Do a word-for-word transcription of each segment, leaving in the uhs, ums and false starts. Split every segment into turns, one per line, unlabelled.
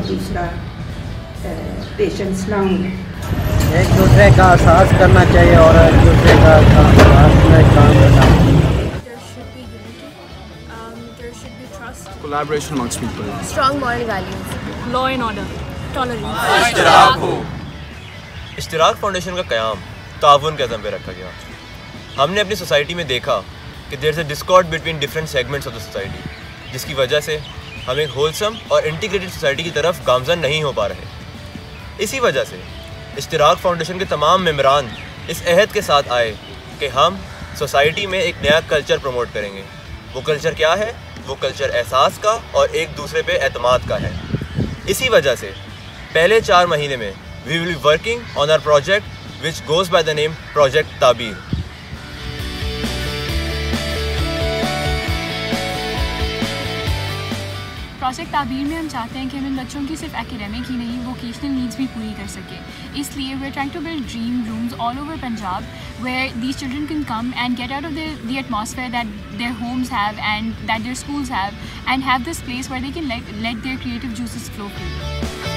दूसरा पेशेंस ना होंगे।
एक दूसरे का एहसास करना चाहिए और एक दूसरे का साथ में काम करना चाहिए।
Collaboration amongst people.
Strong moral values.
Law and order. Tolerance.
इश्तिराक हो।
इश्तिराक फाउंडेशन का क़याम ताउन के अज़म पे रखा गया। हमने अपनी सोसाइटी में देखा कि there is a discord between different segments of the society, जिसकी वजह से हम एक होलसम और इंटीग्रेटेड सोसाइटी की तरफ गामज़न नहीं हो पा रहे। इसी वजह से इश्तिराक फाउंडेशन के तमाम मेंबरान इस अहद के साथ आए कि हम सोसाइटी में एक नया कल्चर प्रमोट करेंगे। वो कल्चर क्या है? वो कल्चर एहसास का और एक दूसरे पे एतमाद का है। इसी वजह से पहले चार महीने में we will be working on our project which goes by the name project Tabeer.
Project Tabeer में हम चाहते हैं कि हम इन बच्चों की सिर्फ एकेडमिक ही नहीं वोकेशनल नीड्स भी पूरी कर सकें। इसलिए we are trying to build dream rooms all over Punjab where these children can come and get out of the atmosphere that their homes have and that their schools have and have this place where they can let their creative juices flow free.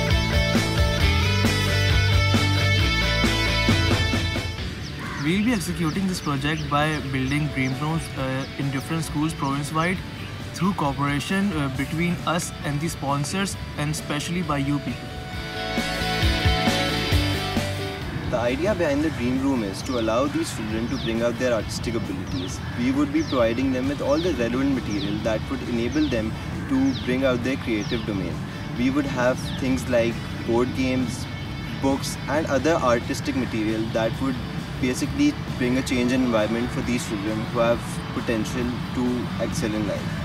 We will be executing this project by building dream rooms uh, in different schools province-wide through cooperation uh, between us and the sponsors, and especially by you people.
The idea behind the dream room is to allow these children to bring out their artistic abilities. We would be providing them with all the relevant material that would enable them to bring out their creative domain. We would have things like board games, books and other artistic material that would basically bring a change in environment for these children who have potential to excel in life.